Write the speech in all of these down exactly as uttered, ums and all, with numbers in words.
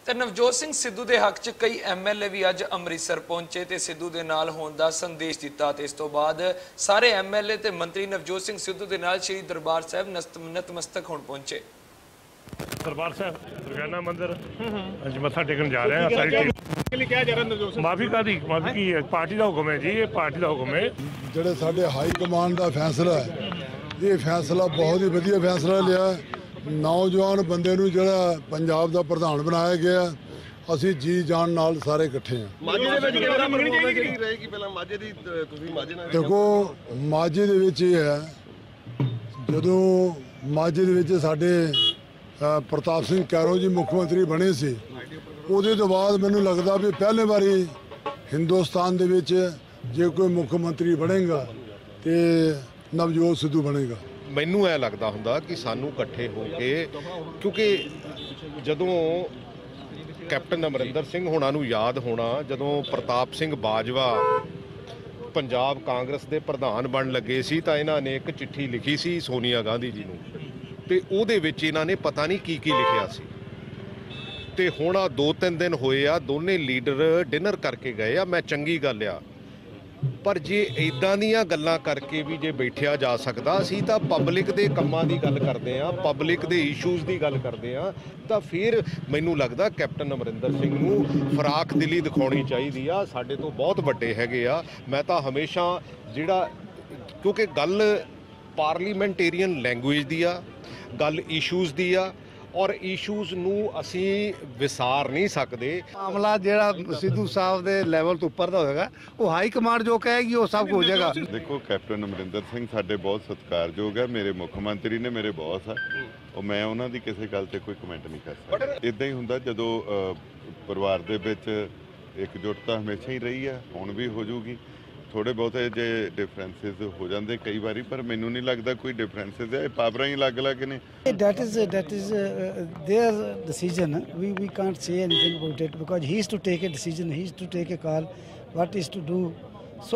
ਤੇ ਨਵਜੋਤ ਸਿੰਘ ਸਿੱਧੂ ਦੇ ਹੱਕ 'ਚ ਕਈ ਐਮਐਲਏ ਵੀ ਅੱਜ ਅੰਮ੍ਰਿਤਸਰ ਪਹੁੰਚੇ ਤੇ ਸਿੱਧੂ ਦੇ ਨਾਲ ਹੋਣ ਦਾ ਸੰਦੇਸ਼ ਦਿੱਤਾ ਤੇ ਇਸ ਤੋਂ ਬਾਅਦ ਸਾਰੇ ਐਮਐਲਏ ਤੇ ਮੰਤਰੀ ਨਵਜੋਤ ਸਿੰਘ ਸਿੱਧੂ ਦੇ ਨਾਲ ਸ਼੍ਰੀ ਦਰਬਾਰ ਸਾਹਿਬ ਨਤਮਸਤਕ ਹੋਣ ਪਹੁੰਚੇ। दरबार साहब दुर्गाना मंदिर अज मत्था टेकन जा रहे हैं। सारी टीम माफी का दी माफी की है, पार्टी का हुक्म है जी, ये पार्टी का हुक्म है। ਜਿਹੜੇ ਸਾਡੇ ਹਾਈ ਕਮਾਂਡ ਦਾ ਫੈਸਲਾ ਹੈ, ਇਹ ਫੈਸਲਾ ਬਹੁਤ ਹੀ ਵਧੀਆ ਫੈਸਲਾ ਲਿਆ। ਨੌਜਵਾਨ ਬੰਦੇ ਨੂੰ ਜਿਹੜਾ ਪੰਜਾਬ ਦਾ ਪ੍ਰਧਾਨ ਬਣਾਇਆ ਗਿਆ, ਅਸੀਂ ਜੀ ਜਾਨ ਨਾਲ ਸਾਰੇ ਇਕੱਠੇ ਹਾਂ। ਦੇਖੋ ਮਾਝੇ ਦੇ ਵਿੱਚ ਇਹ ਹੈ, ਜਦੋਂ ਮਾਝੇ ਦੇ ਵਿੱਚ ਸਾਡੇ ਪ੍ਰਤਾਪ ਸਿੰਘ ਕੈਰੋਂ ਜੀ ਮੁੱਖ ਮੰਤਰੀ ਬਣੇ ਸੀ, ਉਹਦੇ ਤੋਂ ਬਾਅਦ ਮੈਨੂੰ ਲੱਗਦਾ ਵੀ ਪਹਿਲੇ ਵਾਰੀ ਹਿੰਦੁਸਤਾਨ ਦੇ ਵਿੱਚ ਜੇ ਕੋਈ ਮੁੱਖ ਮੰਤਰੀ ਬਣੇਗਾ ਤੇ ਨਵਜੋਤ ਸਿੱਧੂ ਬਣੇਗਾ। ਮੈਨੂੰ ਇਹ ਲੱਗਦਾ ਹੁੰਦਾ ਕਿ ਸਾਨੂੰ ਇਕੱਠੇ ਹੋ ਕੇ, ਕਿਉਂਕਿ ਜਦੋਂ ਕੈਪਟਨ ਅਮਰਿੰਦਰ ਸਿੰਘ ਹੋਣਾ ਨੂੰ ਯਾਦ ਹੋਣਾ, ਜਦੋਂ ਪ੍ਰਤਾਪ ਸਿੰਘ ਬਾਜਵਾ ਪੰਜਾਬ ਕਾਂਗਰਸ ਦੇ ਪ੍ਰਧਾਨ ਬਣਨ ਲੱਗੇ ਸੀ ਤਾਂ ਇਹਨਾਂ ਨੇ ਇੱਕ ਚਿੱਠੀ ਲਿਖੀ ਸੀ ਸੋਨੀਆ ਗਾਂਧੀ ਜੀ ਨੂੰ, ਤੇ ਉਹਦੇ ਵਿੱਚ ਇਹਨਾਂ ਨੇ ਪਤਾ ਨਹੀਂ ਕੀ ਕੀ ਲਿਖਿਆ ਸੀ। ਤੇ ਹੁਣ ਆ ਦੋ ਤਿੰਨ ਦਿਨ ਹੋਏ ਆ, ਦੋਨੇ ਲੀਡਰ ਡਿਨਰ ਕਰਕੇ ਗਏ ਆ, ਮੈਂ ਚੰਗੀ ਗੱਲ ਆ, ਪਰ ਜੇ ਇਦਾਂ ਦੀਆਂ ਗੱਲਾਂ ਕਰਕੇ ਵੀ ਜੇ ਬੈਠਿਆ ਜਾ ਸਕਦਾ, ਅਸੀਂ ਤਾਂ ਪਬਲਿਕ ਦੇ ਕੰਮਾਂ ਦੀ ਗੱਲ ਕਰਦੇ ਆ, ਪਬਲਿਕ ਦੇ ਇਸ਼ੂਜ਼ ਦੀ ਗੱਲ ਕਰਦੇ ਆ, ਤਾਂ ਫਿਰ ਮੈਨੂੰ ਲੱਗਦਾ ਕੈਪਟਨ ਅਮਰਿੰਦਰ ਸਿੰਘ ਨੂੰ ਫਰਾਖ ਦਿਲੀ ਦਿਖਾਉਣੀ ਚਾਹੀਦੀ ਆ। ਸਾਡੇ ਤੋਂ ਬਹੁਤ ਵੱਡੇ ਹੈਗੇ ਆ। ਮੈਂ ਤਾਂ ਹਮੇਸ਼ਾ ਜਿਹੜਾ, ਕਿਉਂਕਿ ਗੱਲ ਪਾਰਲੀਮੈਂਟੇਰੀਅਨ ਲੈਂਗੁਏਜ ਦੀ ਆ, ਗੱਲ ਇਸ਼ੂਜ਼ ਦੀ ਆ, ਔਰ ਇਸ਼ੂਜ਼ ਨੂੰ ਅਸੀਂ ਵਿਸਾਰ ਨਹੀਂ ਸਕਦੇ। ਮਾਮਲਾ ਜਿਹੜਾ ਸਿੱਧੂ ਸਾਹਿਬ ਦੇ ਲੈਵਲ ਤੋਂ ਉੱਪਰ ਦਾ ਹੋਏਗਾ, ਉਹ ਹਾਈ ਕਮਾਂਡ ਜੋ ਕਹੇਗੀ ਉਹ ਸਭ ਹੋ ਜਾਏਗਾ। ਦੇਖੋ ਕੈਪਟਨ ਅਮਰਿੰਦਰ ਸਿੰਘ ਸਾਡੇ ਬਹੁਤ ਸਤਿਕਾਰਯੋਗ ਹੈ, ਮੇਰੇ ਮੁੱਖ ਮੰਤਰੀ ਨੇ, ਮੇਰੇ ਬੌਸ ਹੈ, ਉਹ ਮੈਂ ਉਹਨਾਂ ਦੀ ਕਿਸੇ ਗੱਲ ਤੇ ਕੋਈ ਕਮੈਂਟ ਨਹੀਂ ਕਰ ਸਕਦਾ। ਇਦਾਂ ਹੀ ਹੁੰਦਾ ਜਦੋਂ ਪਰਿਵਾਰ ਦੇ ਵਿੱਚ ਇਕਜੁੱਟਤਾ ਹਮੇਸ਼ਾ ਹੀ ਰਹੀ ਹੈ, ਹੁਣ ਵੀ ਹੋ ਜਾਊਗੀ। ਥੋੜੇ ਬਹੁਤੇ ਜੇ ਡਿਫਰੈਂਸਿਸ ਹੋ ਜਾਂਦੇ ਕਈ ਵਾਰੀ, ਪਰ ਮੈਨੂੰ ਨਹੀਂ ਲੱਗਦਾ ਕੋਈ ਡਿਫਰੈਂਸਿਸ ਹੈ। ਪਾਵਰਾਂ ਹੀ ਅਲੱਗ-ਅਲੱਗ ਨੇ। That is that is uh, their decision. We we can't say anything about it because he is to take a decision. He is to take a call. What is to do? So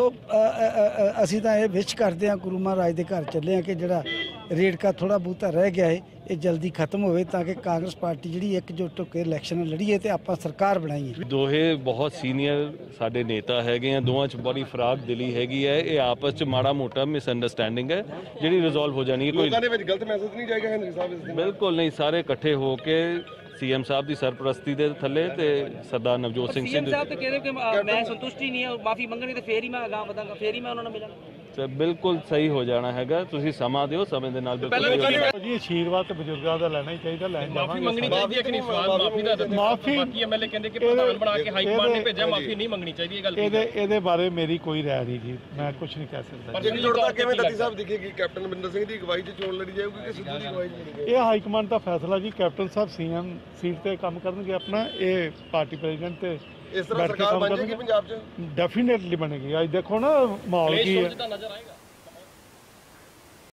ਅਸੀਂ ਤਾਂ ਇਹ ਵਿਸ਼ ਕਰਦੇ ਹਾਂ, ਗੁਰੂ ਮਹਾਰਾਜ ਦੇ ਘਰ ਚੱਲੇ ਹਾਂ ਕਿ ਜਿਹੜਾ ਰੇੜਕਾ ਥੋੜਾ ਬਹੁਤਾ ਰਹਿ ਗਿਆ ਹੈ ਇਹ ਜਲਦੀ ਖਤਮ ਹੋਵੇ, ਤਾਂ ਕਿ ਕਾਂਗਰਸ ਪਾਰਟੀ ਜਿਹੜੀ ਇਕਜੁੱਟ ਹੋ ਕੇ ਇਲੈਕਸ਼ਨ ਲੜੀਏ ਤੇ ਆਪਾਂ ਸਰਕਾਰ ਬਣਾਈਏ। ਦੋਹੇ ਬਹੁਤ ਸੀਨੀਅਰ ਸਾਡੇ ਨੇਤਾ ਹੈਗੇ ਆ, ਦੋਵਾਂ 'ਚ ਬੜੀ ਫਰਾਕ ਦਿਲੀ ਹੈਗੀ ਹੈ। ਇਹ ਆਪਸ 'ਚ ਮਾੜਾ ਮੋਟਾ ਮਿਸਅੰਡਰਸਟੈਂਡਿੰਗ ਹੈ ਜਿਹੜੀ ਰਿਜ਼ੋਲਵ ਹੋ ਜਾਣੀ ਹੈ। ਕੋਈ ਲੋਕਾਂ ਦੇ ਵਿੱਚ ਗਲਤ ਮੈਸੇਜ ਨਹੀਂ ਜਾਏਗਾ ਹੈਨਰੀ ਸਾਹਿਬ? ਬਿਲਕੁਲ ਨਹੀਂ, ਸਾਰੇ ਇਕੱਠੇ ਹੋ ਕੇ ਸੀਐਮ ਸਾਹਿਬ ਦੀ ਸਰਪ੍ਰਸਤੀ ਦੇ ਥੱਲੇ ਤੇ ਸਰਦਾਰ ਨਵਜੋਤ ਸਿੰਘ ਸਿੱਧੂ ਸਾਹਿਬ ਤੇ ਕਹਿੰਦੇ ਕਿ ਮੈਂ ਸੰਤੁਸ਼ਟੀ ਨਹੀਂ ਹੈ, ਮਾਫੀ ਮੰਗਣੀ ਤੇ ਫੇਰ ਹੀ ਮੈਂ ਅਗਾਂਹ ਵਧਾਂਗਾ, ਫੇਰ ਹੀ ਮੈਂ ਉਹਨਾਂ ਨਾਲ ਮਿਲਾਂਗਾ। ਤੇ ਬਿਲਕੁਲ ਸਹੀ ਹੋ ਜਾਣਾ ਹੈਗਾ, ਤੁਸੀਂ ਸਮਾਂ ਦਿਓ, ਸਮੇਂ ਦੇ ਨਾਲ ਬਿਲਕੁਲ ਜੀ ਆਸ਼ੀਰਵਾਦ ਤੇ ਬਜ਼ੁਰਗਾਂ ਦਾ ਲੈਣਾ ਹੀ ਚਾਹੀਦਾ, ਲੈਣ ਜਾਵਾਂਗੇ। ਮਾਫੀ ਮੰਗਣੀ ਚਾਹੀਦੀ ਹੈ ਕਿ ਨਹੀਂ? ਮਾਫੀ ਦਾ ਮਾਫੀ ਬਾਕੀ ਐਮਐਲਏ ਕਹਿੰਦੇ ਕਿ ਪ੍ਰਧਾਨ ਬਣਾ ਕੇ ਹਾਈ ਕਮਾਂਡ ਨੇ ਭੇਜਿਆ, ਮਾਫੀ ਨਹੀਂ ਮੰਗਣੀ ਚਾਹੀਦੀ। ਇਹ ਗੱਲ ਇਹਦੇ ਇਹਦੇ ਬਾਰੇ ਮੇਰੀ ਕੋਈ ਰਾਏ ਨਹੀਂ ਜੀ, ਮੈਂ ਕੁਝ ਨਹੀਂ ਕਹਿ ਸਕਦਾ। ਪਰ ਜੁੜਦਾ ਕਿਵੇਂ ਦੱਤੀ ਸਾਹਿਬ ਦਿਖੇਗੀ? ਕੈਪਟਨ ਅਮਰਿੰਦਰ ਸਿੰਘ ਦੀ ਅਗਵਾਈ 'ਚ ਚੋਣ ਲੜੀ ਜਾਊਗੀ ਕਿ ਸਿੱਧੂ ਦੀ ਅਗਵਾਈ 'ਚ ਲੜੀ ਜਾਊਗੀ? ਇਹ ਹਾਈ ਕਮਾਂਡ ਦਾ ਫੈਸਲਾ ਜੀ। ਕੈਪਟਨ ਸਾਹਿਬ ਸੀਐਮ ਸੀਟ ਤੇ ਕੰਮ ਕਰਨਗੇ ਆਪਣਾ, ਇਹ ਪਾਰਟੀ ਪ੍ਰੈਜ਼ੀਡੈਂਟ ਤੇ ਇਸ ਤਰ੍ਹਾਂ ਸਰਕਾਰ ਬਣ ਜਾਏਗੀ ਪੰਜਾਬ 'ਚ? ਡੈਫੀਨੇਟਲੀ ਬਣੇਗੀ। ਅੱਜ ਦੇਖੋ ਨਾ ਮਾਹੌਲ ਕੀ ਹੈ।